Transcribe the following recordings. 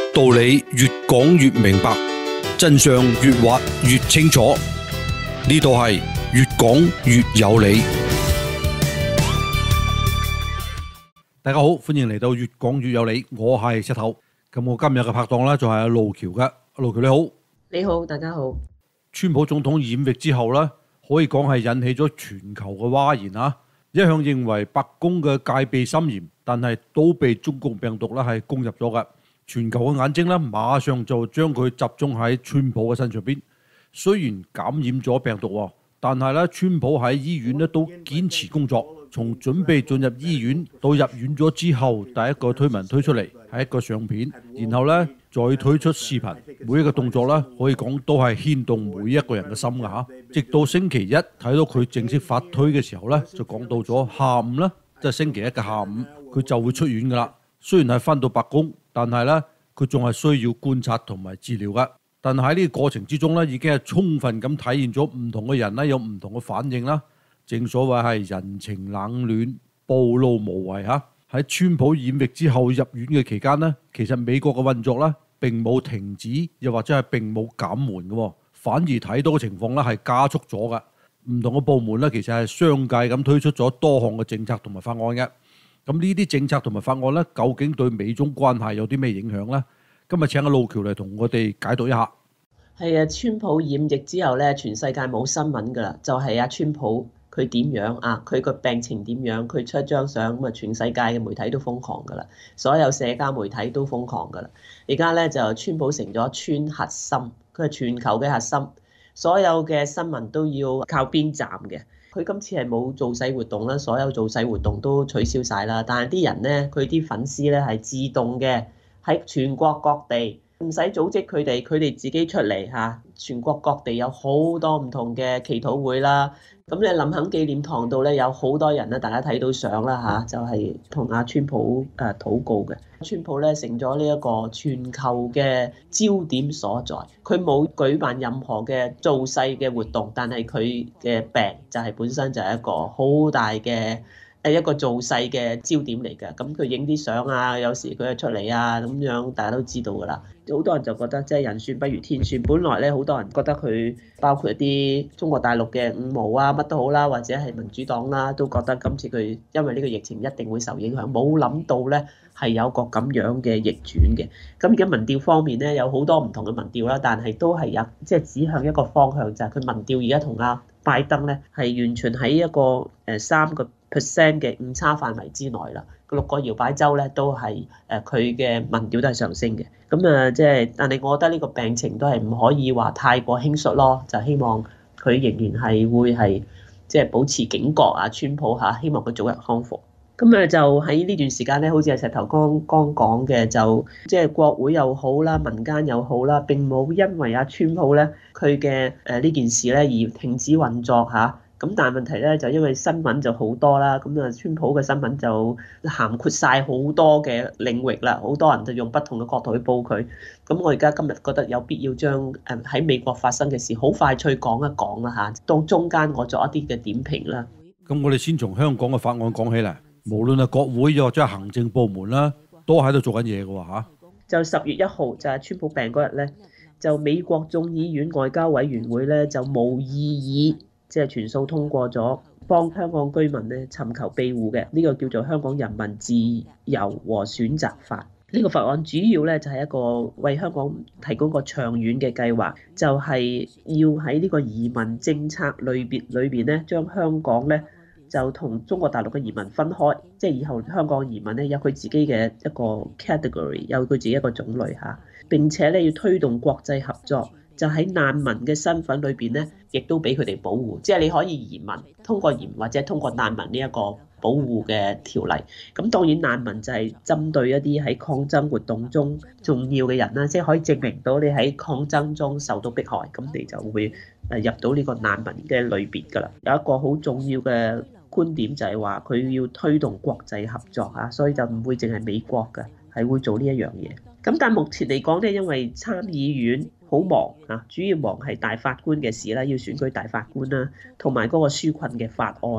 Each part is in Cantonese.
道理越講越明白，真相越挖越清楚。呢度係越講越有理。大家好，歡迎嚟到越講越有理，我係石頭。咁我今日嘅拍檔呢，就係阿路橋嘅。阿路橋你好。 你好，大家好。 川普總統染疫之後呢，可以講係引起咗全球嘅譁然啊！一向認為白宮嘅戒備森嚴，但係都被中共病毒咧係攻入咗嘅。全球嘅眼睛咧，馬上就將佢集中喺川普嘅身上邊。雖然感染咗病毒喎，但係咧，川普喺醫院咧都堅持工作。從準備進入醫院到入院咗之後，第一個推文推出嚟係一個相片，然後咧再推出視頻。每一個動作咧，可以講都係牽動每一個人嘅心㗎嚇。直到星期一睇到佢正式發推嘅時候咧，就講到咗下午啦，即係星期一嘅下午，佢就會出院㗎啦。雖然係返到白宮，但係咧佢仲係需要觀察同埋治療㗎。但係喺呢個過程之中咧，已經係充分咁體現咗唔同嘅人咧有唔同嘅反應啦。正所謂係人情冷暖，暴露無遺嚇。喺川普染疫之後入院嘅期間呢，其實美國嘅運作咧並冇停止，又或者係並冇減緩嘅，反而睇到嘅情況咧係加速咗嘅。唔同嘅部門咧其實係相繼咁推出咗多項嘅政策同埋法案嘅。咁呢啲政策同埋法案咧，究竟對美中關係有啲咩影響呢？今日請阿路橋嚟同我哋解讀一下。 係啊，川普染疫之後咧，全世界冇新聞㗎啦，就係阿川普。佢點樣啊？佢個病情點樣？佢出一張相咁啊，全世界嘅媒體都瘋狂㗎啦，所有社交媒體都瘋狂㗎啦。而家咧就川普成咗川核心，佢係全球嘅核心，所有嘅新聞都要靠邊站嘅。佢今次係冇造勢活動啦，所有造勢活動都取消晒啦。但係啲人咧，佢啲粉絲咧係自動嘅喺全國各地，唔使組織佢哋自己出嚟嚇。全國各地有好多唔同嘅祈禱會啦。咁你林肯紀念堂度咧有好多人啦，大家睇到相啦嚇，就係同阿川普禱告嘅。川普咧成咗呢一個全球嘅焦點所在，佢冇舉辦任何嘅造勢嘅活動，但係佢嘅病就係本身就係一個好大嘅一個造勢嘅焦點嚟嘅。咁佢影啲相啊，有時佢出嚟啊咁樣，大家都知道㗎啦。好多人就覺得即係人算不如天算，本來咧好多人覺得佢包括一啲中國大陸嘅五毛啊乜都好啦，或者係民主黨啦，都覺得今次佢因為呢個疫情一定會受影響，冇諗到咧係有個咁樣嘅逆轉嘅。咁而家民調方面咧有好多唔同嘅民調啦，但係都係有即係指向一個方向，就係佢民調而家同阿拜登咧係完全喺一個3% 嘅誤差範圍之內啦。6個搖擺州咧都係佢嘅民調都係上升嘅。咁即係，但係我覺得呢個病情都係唔可以話太過輕率咯。就希望佢仍然係會係即係保持警覺啊，川普嚇，希望佢早日康復。咁就喺呢段時間咧，好似係石頭剛講嘅，就即係國會又好啦，民間又好啦，並冇因為阿川普咧佢嘅呢件事咧而停止運作嚇。咁但係問題咧就因為新聞就好多啦，咁川普嘅新聞就涵括晒好多嘅領域啦，好多人就用不同嘅角度去報佢。咁我而家今日覺得有必要將喺美國發生嘅事好快脆講一講啦嚇，到中間我作一啲嘅點評啦。 咁我哋先從香港嘅法案講起嚟，無論係國會又或者係行政部門啦，都喺度做緊嘢嘅喎嚇。 就10月1號就係川普病嗰日咧，就美國眾議院外交委員會咧就無異議，即係全數通過咗幫香港居民咧尋求庇護嘅呢個叫做《香港人民自由和選擇法》。呢個法案主要咧就係一個為香港提供個長遠嘅計劃，就係要喺呢個移民政策類別裏邊咧，將香港咧就同中國大陸嘅移民分開，即係以後香港移民咧有佢自己嘅一個 category， 有佢自己一個種類嚇。並且咧要推動國際合作。就喺難民嘅身份裏邊咧，亦都俾佢哋保護，即係你可以移民，通過移民或者通過難民呢一個保護嘅條例。咁當然難民就係針對一啲喺抗爭活動中重要嘅人啦，即係可以證明到你喺抗爭中受到迫害，咁你就會入到呢個難民嘅類別㗎啦。有一個好重要嘅觀點就係話佢要推動國際合作嚇，所以就唔會淨係美國㗎，係會做呢一樣嘢。咁但係目前嚟講咧，因為參議院好忙啊，主要忙係大法官嘅事啦，要選舉大法官啦，同埋嗰個紓困嘅法案啦。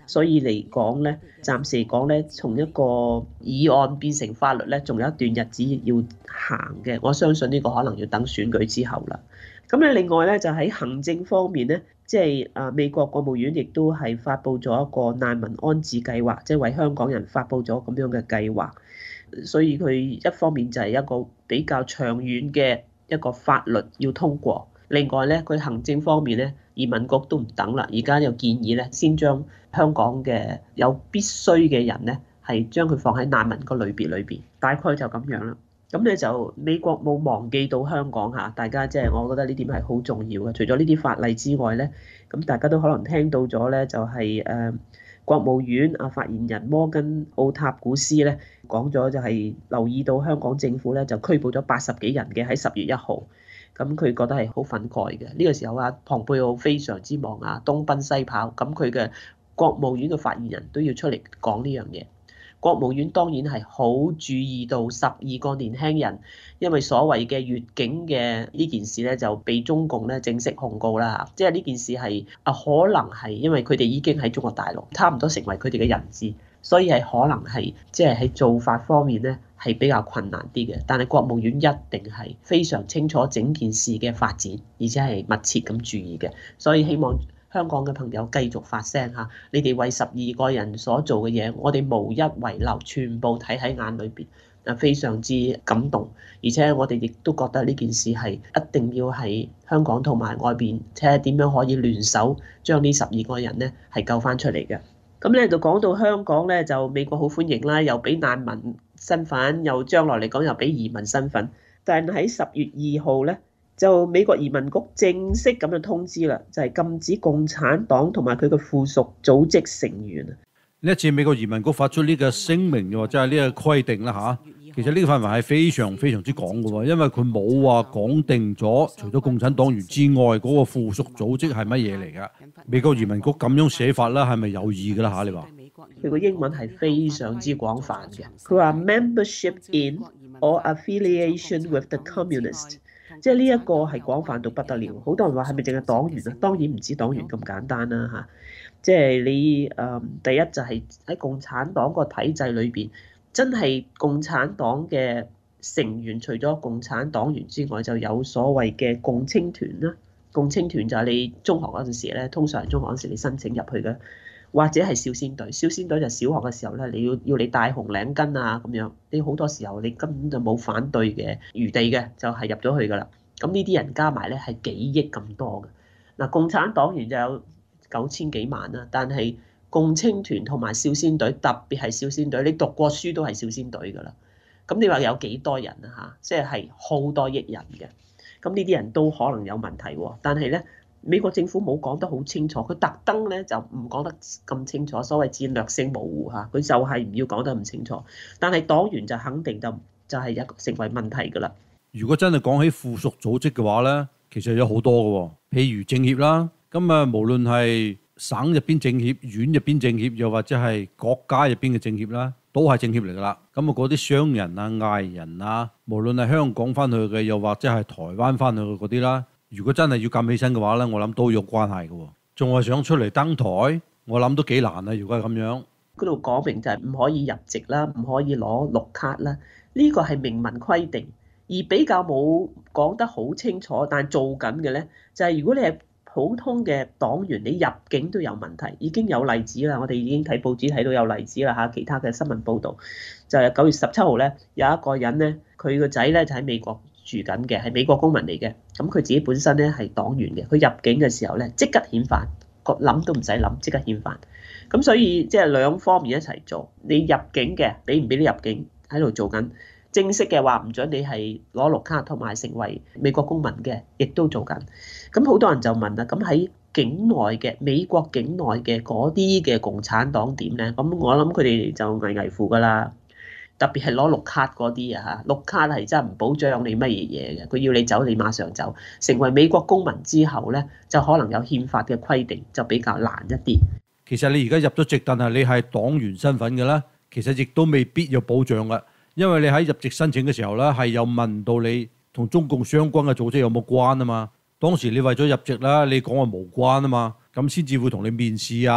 所以嚟講咧，暫時嚟講咧，從一個議案變成法律咧，仲有一段日子要行嘅。我相信呢個可能要等選舉之後啦。咁咧，另外咧就喺行政方面咧，即係美國國務院亦都係發布咗一個難民安置計劃，即係為香港人發布咗咁樣嘅計劃。所以佢一方面就係一個比較長遠嘅一個法律要通過。另外咧，佢行政方面咧，移民局都唔等啦，而家又建議咧，先將香港嘅有必須嘅人咧，係將佢放喺難民個類別裏邊，大概就咁樣啦。咁咧就美國冇忘記到香港嚇，大家即係我覺得呢點係好重要嘅。除咗呢啲法例之外咧，咁大家都可能聽到咗咧，就係國務院發言人摩根奧塔古斯咧講咗，就係留意到香港政府咧就拘捕咗80幾人嘅喺10月1號。咁佢覺得係好憤慨嘅。呢個時候龐佩奧非常之忙東奔西跑，咁佢嘅國務院嘅發言人都要出嚟講呢樣嘢。國務院當然係好注意到12個年輕人因為所謂嘅越境嘅呢件事咧就被中共咧正式控告啦。即係呢件事係可能係因為佢哋已經喺中國大陸差唔多成為佢哋嘅人質，所以係可能係即係喺做法方面咧係比較困難啲嘅。但係國務院一定係非常清楚整件事嘅發展，而且係密切咁注意嘅。所以希望香港嘅朋友繼續發聲嚇，你哋為12個人所做嘅嘢，我哋無一遺漏，全部睇喺眼裏邊，非常之感動。而且我哋亦都覺得呢件事係一定要喺香港同埋外邊睇下點樣可以聯手將呢12個人咧係救翻出嚟嘅。咁咧就講到香港咧，就美國好歡迎啦，又俾難民身份，又將來嚟講又俾移民身份。但喺10月2號咧，就美國移民局正式咁樣通知啦，就係禁止共產黨同埋佢嘅附屬組織成員。 呢一次美國移民局發出呢個聲明嘅話，即係呢個規定啦嚇。其實呢個範圍係非常非常之廣嘅喎，因為佢冇話講定咗，除咗共產黨員之外，嗰個附屬組織係乜嘢嚟㗎？美國移民局咁樣寫法啦，係咪有意㗎啦嚇？你話佢個英文係非常之廣泛嘅，佢話 membership in or affiliation with the communist。即係呢一個係廣泛到不得了，好多人話係咪淨係黨員啊？當然唔止黨員咁簡單啦嚇。即係你第一就係喺共產黨個體制裏邊，真係共產黨嘅成員，除咗共產黨員之外，就有所謂嘅共青團啦。共青團就係你中學嗰陣時咧，通常係中學嗰陣時你申請入去嘅，或者係少先隊。少先隊就小學嘅時候咧，你要你戴紅領巾啊咁樣。你好多時候你根本就冇反對嘅餘地嘅，就係入咗去㗎啦。咁呢啲人加埋咧係幾億咁多嘅。嗱，共產黨員就有9000幾萬啦，但係共青團同埋少先隊，特別係少先隊，你讀過書都係少先隊㗎啦。咁你話有幾多人啊？嚇，即係好多億人嘅。咁呢啲人都可能有問題喎。但係咧，美國政府冇講得好清楚，佢特登咧就唔講得咁清楚，所謂戰略性模糊嚇，佢就係唔要講得咁清楚。但係黨員就肯定就係一個成為問題㗎啦。 如果真係講起附屬組織嘅話咧，其實有好多嘅喎，譬如政協啦，咁無論係省入邊政協、縣入邊政協，又或者係國家入邊嘅政協啦，都係政協嚟㗎啦。咁嗰啲商人啊、藝人啊，無論係香港翻去嘅，又或者係台灣翻去嘅嗰啲啦，如果真係要撳起身嘅話咧，我諗都有關係嘅喎。仲係想出嚟登台，我諗都幾難啊！如果係咁樣， 嗰度講明就係唔可以入籍啦，唔可以攞綠卡啦，呢個係明文規定。而比較冇講得好清楚，但係做緊嘅咧，就係如果你係普通嘅黨員，你入境都有問題，已經有例子啦。我哋已經睇報紙睇到有例子啦嚇，其他嘅新聞報導就係9月17號咧，有一個人咧，佢個仔咧就喺美國住緊嘅，係美國公民嚟嘅。咁佢自己本身咧係黨員嘅，佢入境嘅時候咧即刻遣返，諗都唔使諗，即刻遣返。咁所以即係兩方面一齊做，你入境嘅，俾唔俾你入境喺度做緊。正式嘅話唔準你係攞綠卡同埋成為美國公民嘅，亦都做緊。咁好多人就問啦，咁喺境內嘅美國境內嘅嗰啲嘅共產黨點咧？咁我諗佢哋就危危乎㗎啦。特別係攞綠卡嗰啲啊嚇，綠卡係真係唔保障你乜嘢嘢嘅。佢要你走，你馬上走。成為美國公民之後咧，就可能有憲法嘅規定，就比較難一啲。 其實你而家入咗籍，但係你係黨員身份嘅啦，其實亦都未必有保障㗎。因為你喺入籍申請嘅時候咧，係有問到你同中共相關嘅組織有冇關啊嘛。當時你為咗入籍啦，你講話無關啊嘛，咁先至會同你面試啊，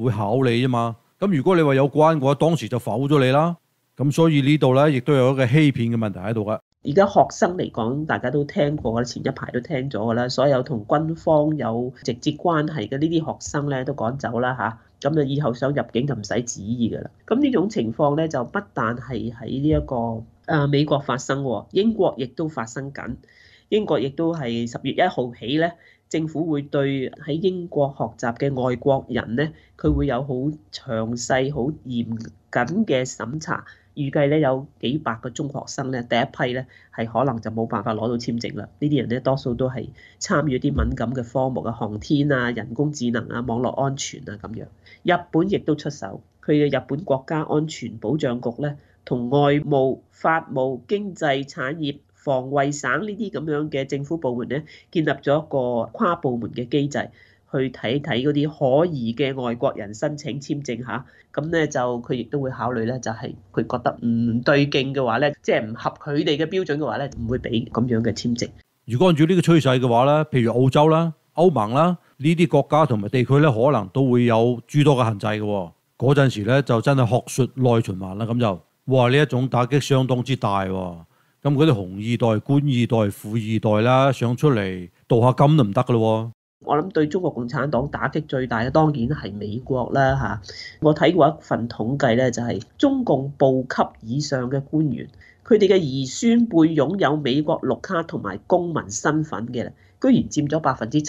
會考你啫嘛。咁如果你話有關嘅話，當時就否咗你啦。咁所以呢度咧，亦都有一個欺騙嘅問題喺度噶。 而家學生嚟講，大家都聽過啦，前一排都聽咗噶啦。所有同軍方有直接關係嘅呢啲學生咧，都趕走啦嚇。咁啊，以後想入境就唔使旨意噶啦。咁呢種情況咧，就不但係喺呢一個美國發生，英國亦都發生緊。英國亦都係10月1號起咧，政府會對喺英國學習嘅外國人咧，佢會有好詳細、好嚴謹嘅審查。預計咧有幾百個中學生咧，第一批咧係可能就冇辦法攞到簽證啦。呢啲人咧多數都係參與啲敏感嘅科目啊，航天啊、人工智能啊、網絡安全啊咁樣。日本亦都出手，佢嘅日本國家安全保障局咧，同外務、法務、經濟、產業、防衛省呢啲咁樣嘅政府部門咧，建立咗一個跨部門嘅機制。去睇睇嗰啲可疑嘅外國人申請簽證嚇，咁咧就佢亦都會考慮咧，就係佢覺得唔對勁嘅話咧，即係唔合佢哋嘅標準嘅話咧，唔會俾咁樣嘅簽證。 如果按照呢個趨勢嘅話咧，譬如澳洲啦、歐盟啦呢啲國家同埋地區咧，可能都會有諸多嘅限制嘅。嗰陣時咧就真係學術內循環啦，咁就哇呢一種打擊相當之大喎。咁嗰啲紅二代、官二代、富二代啦，想出嚟鍍下金都唔得噶咯。 我諗對中國共產黨打擊最大嘅當然係美國啦嚇。我睇過一份統計咧，就係中共部級以上嘅官員，佢哋嘅兒孫輩擁有美國綠卡同埋公民身份嘅，居然佔咗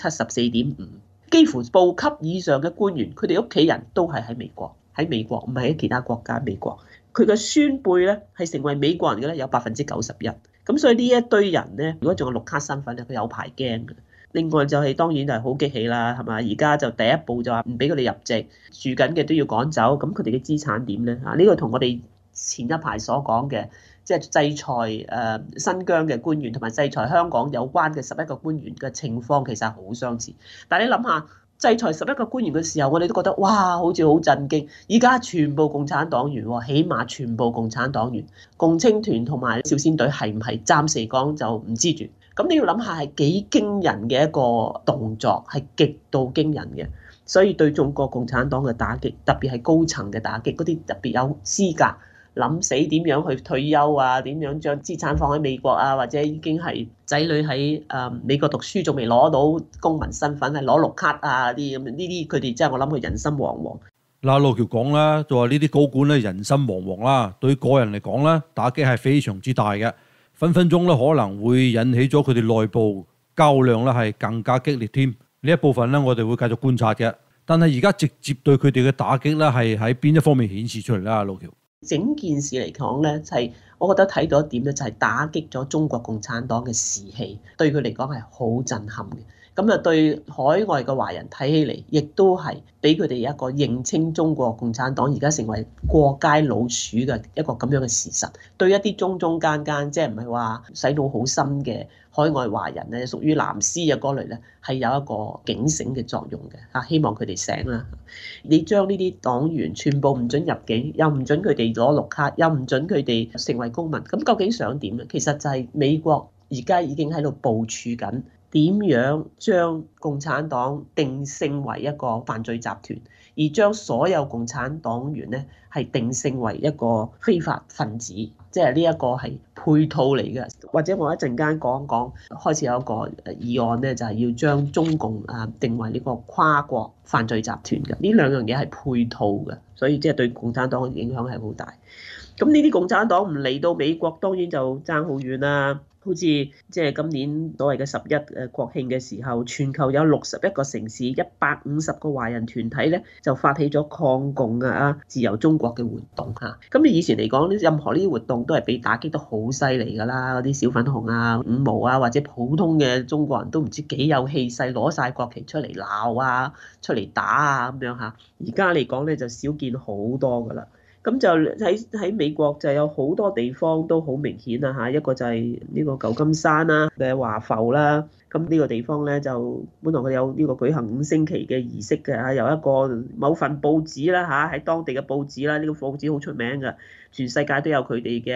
74.5%。幾乎部級以上嘅官員，佢哋屋企人都係喺美國，唔係喺其他國家。美國佢嘅孫輩咧係成為美國人嘅咧有91%。咁所以呢一堆人咧，如果仲有綠卡身份咧，佢有排驚嘅。另外就係當然就係好激氣啦，係嘛？而家就第一步就話唔俾佢哋入籍，住緊嘅都要趕走，咁佢哋嘅資產點咧？呢個同我哋前一排所講嘅，即係制裁新疆嘅官員同埋制裁香港有關嘅11個官員嘅情況其實係好相似。但係你諗下，制裁11個官員嘅時候，我哋都覺得哇，好似好震驚。而家全部共產黨員喎，起碼全部共產黨員，共青團同埋少先隊係唔係？暫時講就唔知住。咁你要諗下係幾驚人嘅一個動作，係極度驚人嘅，所以對中國共產黨嘅打擊，特別係高層嘅打擊，嗰啲特別有資格諗死點樣去退休啊，點樣將資產放喺美國啊，或者已經係仔女喺美國讀書仲未攞到公民身份，係攞綠卡啊啲咁，呢啲佢哋真係我諗佢人心惶惶。 嗱，路橋講啦，就話呢啲高管咧人心惶惶啦，對個人嚟講咧打擊係非常之大嘅。分分鐘咧可能會引起咗佢哋內部較量咧係更加激烈添。呢一部分咧我哋會繼續觀察嘅。但係而家直接對佢哋嘅打擊咧係喺邊一方面顯示出嚟啦？路橋整件事嚟講咧，就係我覺得睇到一點咧，就係打擊咗中國共產黨嘅士氣，對佢嚟講係好震撼嘅。咁啊，對海外嘅華人睇起嚟，亦都係俾佢哋一個認清中國共產黨而家成為過街老鼠嘅一個咁樣嘅事實。對一啲中中間間，即係唔係話洗腦好深嘅海外華人咧，屬於藍絲啊嗰類咧，係有一個警醒嘅作用嘅嚇。希望佢哋醒啦。你將呢啲黨員全部唔准入境，又唔准佢哋攞綠卡，又唔准佢哋成為公民，咁究竟想點咧？其實就係美國而家已經喺度部署緊。點樣將共產黨定性為一個犯罪集團，而將所有共產黨員咧係定性為一個非法分子，即係呢一個係配套嚟嘅。或者我一陣間講講，開始有一個議案咧，就係要將中共定為呢個跨國犯罪集團嘅。呢兩樣嘢係配套嘅，所以即係對共產黨嘅影響係好大。咁呢啲共產黨唔嚟到美國，當然就爭好遠啦。好似即係今年所謂嘅11國慶嘅時候，全球有61個城市、150個華人團體咧，就發起咗抗共自由中國嘅活動嚇。咁你以前嚟講，任何呢啲活動都係被打擊得好犀利㗎啦，嗰啲小粉紅啊、五毛啊，或者普通嘅中國人都唔知幾有氣勢，攞晒國旗出嚟鬧啊、出嚟打啊咁樣嚇。而家嚟講咧就少見好多㗎啦。咁就喺美國就有好多地方都好明顯啦嚇，一個就係呢個舊金山啦嘅華埠啦，咁呢個地方咧就本來佢有呢個舉行5星旗嘅儀式嘅嚇，有一個某份報紙啦嚇，喺當地嘅報紙啦，呢個報紙好出名嘅，全世界都有佢哋嘅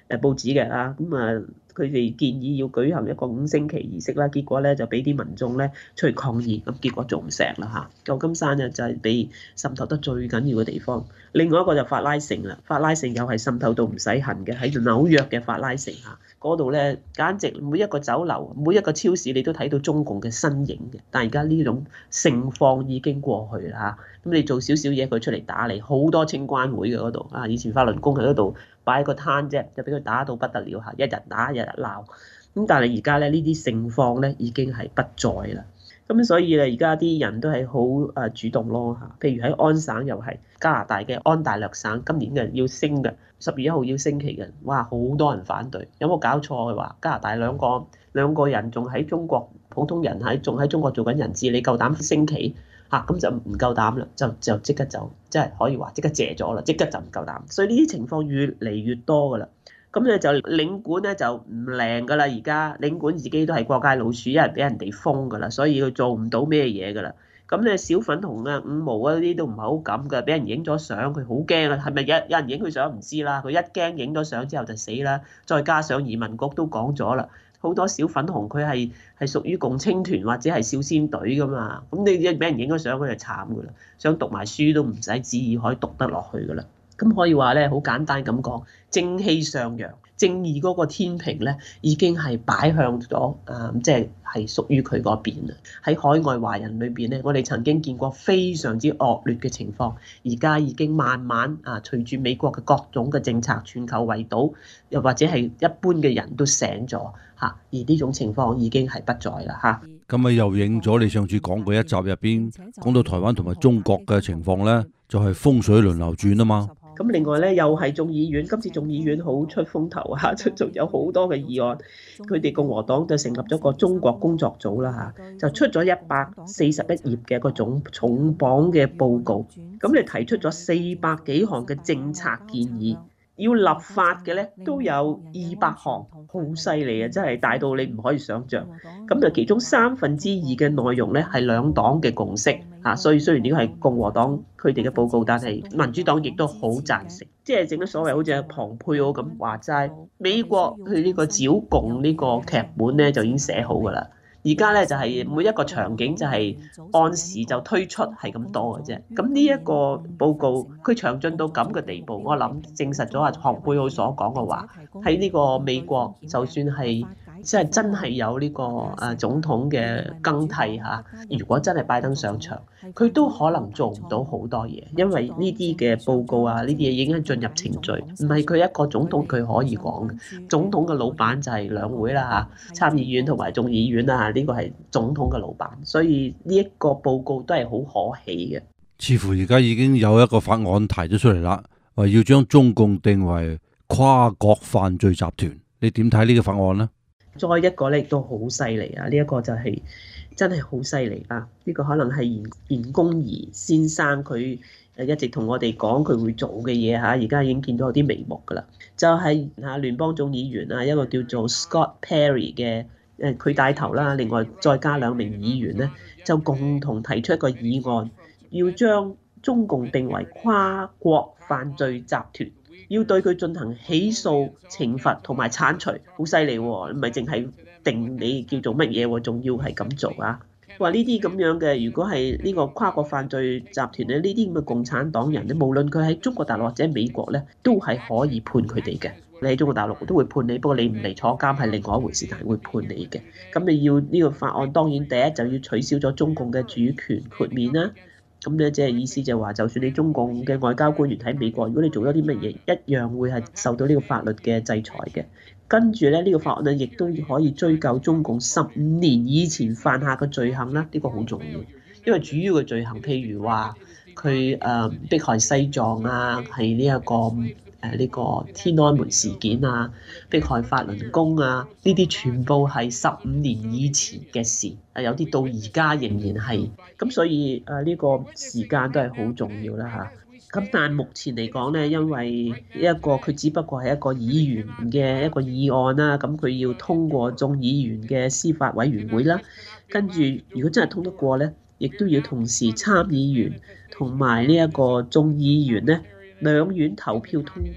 報紙嘅啊，咁啊佢哋建議要舉行一個5星旗儀式啦，結果咧就俾啲民眾咧出去抗議，咁結果做唔成啦嚇。舊金山就係被滲透得最緊要嘅地方。另外一個就法拉盛啦，法拉盛又係滲透到唔使痕嘅，喺紐約嘅法拉盛嚇，嗰度咧簡直每一個酒樓、每一個超市你都睇到中共嘅身影嘅。但係而家呢種盛況已經過去啦嚇，咁你做少少嘢佢出嚟打你，好多清關會嘅嗰度啊，以前法輪功喺嗰度擺個攤啫，就俾佢打到不得了嚇，一日打一日鬧。咁但係而家咧呢啲盛況咧已經係不在啦。咁所以咧，而家啲人都係好主動咯嚇。譬如喺安省又係加拿大嘅安大略省，今年嘅要升嘅10月1號要升旗嘅，哇好多人反對，有冇搞錯嘅話？加拿大兩個人仲喺中國，普通人仲喺中國做緊人質，你夠膽升旗嚇？咁就唔夠膽啦，就即刻走，即係可以話即刻謝咗啦，即刻就唔夠膽。所以呢啲情況越嚟越多㗎啦。咁咧就領館咧就唔靈㗎啦，而家領館自己都係過街老鼠，因為俾人哋封㗎啦，所以佢做唔到咩嘢㗎啦。咁咧小粉紅啊、五毛啊啲都唔係好敢㗎，俾人影咗相佢好驚啊，係咪有人影佢相唔知啦？佢一驚影咗相之後就死啦。再加上移民局都講咗啦，好多小粉紅佢係屬於共青團或者係少先隊㗎嘛，咁你一俾人影咗相佢就慘㗎啦，想讀埋書都唔使旨意可以讀得落去㗎啦。咁可以話咧，好簡單咁講，正氣上揚，正義嗰個天平咧已經係擺向咗即係屬於佢嗰邊啦。喺海外華人裏邊咧，我哋曾經見過非常之惡劣嘅情況，而家已經慢慢隨住美國嘅各種嘅政策，全球圍堵，又或者係一般嘅人都醒咗嚇，而呢種情況已經係不在啦嚇。 咁咪又應咗你上次講過一集入邊講到台灣同埋中國嘅情況咧，就係風水輪流轉啊嘛。 咁另外咧，又係眾議院，今次眾議院好出風頭嚇，仲有好多嘅議案。佢哋共和黨就成立咗個中國工作組啦嚇，就出咗141頁嘅一個重磅嘅報告。咁你提出咗400幾項嘅政策建議，要立法嘅咧都有200項，好犀利啊！真係大到你唔可以想像。咁就其中2/3嘅內容咧係兩黨嘅共識嚇，所以雖然呢個係共和黨佢哋嘅報告，但係民主黨亦都好贊成。即係正得所謂好似阿龐佩奧咁話齋，美國佢呢個剿共呢個劇本咧就已經寫好㗎啦。而家咧就係每一個場景就係按時就推出係咁多嘅啫。咁呢一個報告佢詳盡到咁嘅地步，我諗證實咗阿龐佩奧所講嘅話，喺呢個美國就算係即係真係有呢個總統嘅更替嚇，如果真係拜登上場，佢都可能做唔到好多嘢，因為呢啲嘅報告啊，呢啲嘢已經進入程序，唔係佢一個總統佢可以講嘅。總統嘅老闆就係兩會啦嚇，參議院同埋眾議院啦嚇，呢個係總統嘅老闆，所以呢一個報告都係好可喜嘅。 似乎而家已經有一個法案提咗出嚟啦，話要將中共定為跨國犯罪集團，你點睇呢個法案呢？ 再一個咧亦都好犀利啊！呢一個就係真係好犀利啊！呢個可能係嚴公儀先生佢一直同我哋講佢會做嘅嘢嚇，而家已經見到有啲眉目㗎啦。就係聯邦眾議員啊，一個叫做 Scott Perry 嘅佢帶頭啦，另外再加2名議員咧，就共同提出一個議案，要將中共定為跨國犯罪集團。要對佢進行起訴、懲罰同埋剷除，好犀利喎！唔係淨係定你叫做乜嘢喎，仲要係咁做啊！話呢啲咁樣嘅，如果係呢個跨國犯罪集團咧，呢啲咁嘅共產黨人咧，無論佢喺中國大陸或者美國咧，都係可以判佢哋嘅。你喺中國大陸都會判你，不過你唔嚟坐監係另外一回事，但係會判你嘅。咁你要呢個法案，當然第一就要取消咗中共嘅主權豁免啦。咁咧，即係意思就係話，就算你中共嘅外交官員喺美國，如果你做咗啲乜嘢，一樣會係受到呢個法律嘅制裁嘅。跟住咧，呢個法案咧，亦都可以追究中共15年以前犯下嘅罪行啦。呢個好重要，因為主要嘅罪行，譬如話佢迫害西藏啊，係呢個天安門事件啊，迫害法輪功啊，呢啲全部係15年以前嘅事，有啲到而家仍然係，咁所以呢個時間都係好重要啦嚇。咁但係目前嚟講咧，因為佢只不過係一個議員嘅一個議案啦，咁佢要通過眾議員嘅司法委員會啦，跟住如果真係通得過咧，亦都要同時參議員同埋呢一個眾議員咧，兩院投票通過，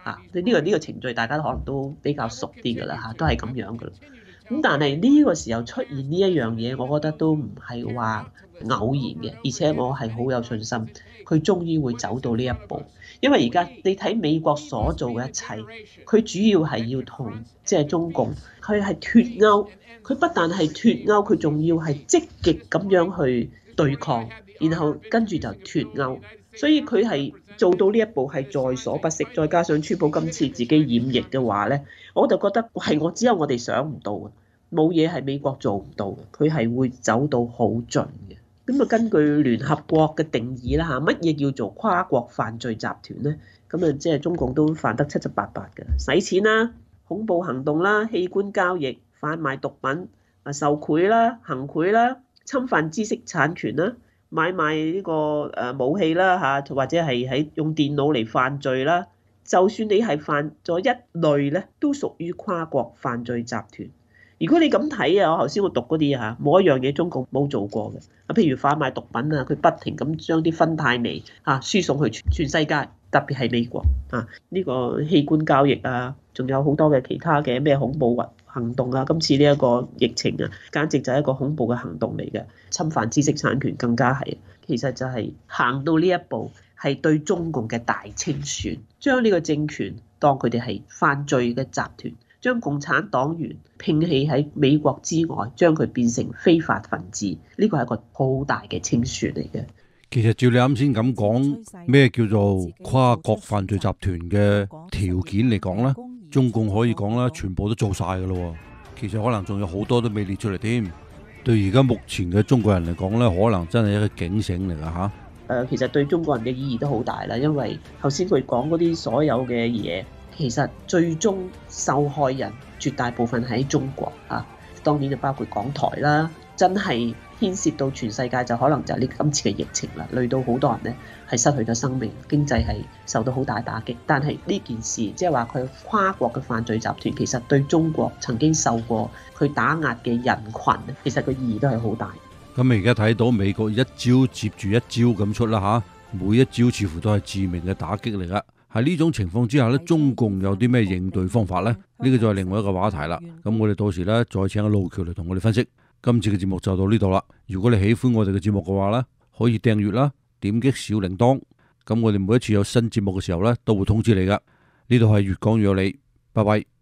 啊！呢個程序大家可能都比較熟啲㗎啦嚇，都係咁樣㗎啦。咁但係呢個時候出現呢一樣嘢，我覺得都唔係話偶然嘅，而且我係好有信心，佢終於會走到呢一步。因為而家你睇美國所做嘅一切，佢主要係要同即係中共，佢係脫鈎，佢不但係脫鈎，佢仲要係積極咁樣去對抗，然後跟住就脫鈎。所以佢係做到呢一步係在所不惜，再加上川普今次自己染疫嘅話咧，我就覺得係只有我哋想唔到嘅，冇嘢係美國做唔到嘅，佢係會走到好盡嘅。咁啊，根據聯合國嘅定義啦嚇，乜嘢叫做跨國犯罪集團咧？咁啊，即係中共都犯得七七八八嘅，洗錢啦、恐怖行動啦、器官交易、販賣毒品、受賄啦、行賄啦、侵犯知識產權啦、買賣呢個武器啦嚇，或者係喺用電腦嚟犯罪啦。就算你係犯咗一類咧，都屬於跨國犯罪集團。如果你咁睇啊，我頭先讀嗰啲嚇，冇一樣嘢中共冇做過嘅。啊，譬如販賣毒品啊，佢不停咁將啲芬太尼嚇輸送去全世界，特別係美國啊。呢個器官交易啊，仲有好多嘅其他嘅咩恐怖行動啊。今次呢一個疫情啊，簡直就係一個恐怖嘅行動嚟嘅，侵犯知識產權更加係。其實就係行到呢一步，係對中共嘅大清算，將呢個政權當佢哋係犯罪嘅集團。將共產黨員摒棄喺美國之外，將佢變成非法分子，呢個係一個好大嘅清算嚟嘅。 其實照你啱先咁講，咩叫做跨國犯罪集團嘅條件嚟講咧，中共可以講啦，全部都做晒噶咯。其實可能仲有好多都未列出嚟添。對而家目前嘅中國人嚟講咧，可能真係一個警醒嚟噶嚇。 其實對中國人嘅意義都好大啦，因為頭先佢講嗰啲所有嘅嘢。其實最終受害人絕大部分喺中國啊，當然就包括港台啦，真係牽涉到全世界，就可能就係呢今次嘅疫情啦，累到好多人咧係失去咗生命，經濟係受到好大打擊。但係呢件事即係話佢跨國嘅犯罪集團，其實對中國曾經受過佢打壓嘅人群，其實個意義都係好大。 咁你而家睇到美國一招接住一招咁出啦嚇，每一招似乎都係致命嘅打擊嚟噶。喺呢種情況之下咧，中共有啲咩應對方法呢？呢個就係另外一個話題啦。咁我哋到時咧再請阿路橋嚟同我哋分析。今次嘅節目就到呢度啦。如果你喜歡我哋嘅節目嘅話咧，可以訂閱啦，點擊小鈴鐺。咁我哋每一次有新節目嘅時候咧，都會通知你噶。呢度係越講越有理，拜拜。